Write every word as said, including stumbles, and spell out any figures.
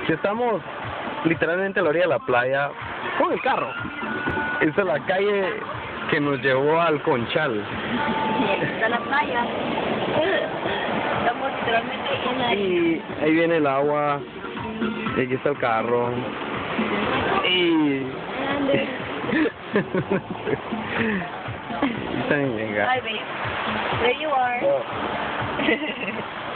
Si estamos literalmente a la orilla de la playa con el carro. Esta es la calle que nos llevó al Conchal. Y aquí está la playa. Estamos literalmente en la... Y ahí viene el agua. Y aquí está el carro. Y... Está bien, venga. Hi, babe. There you are.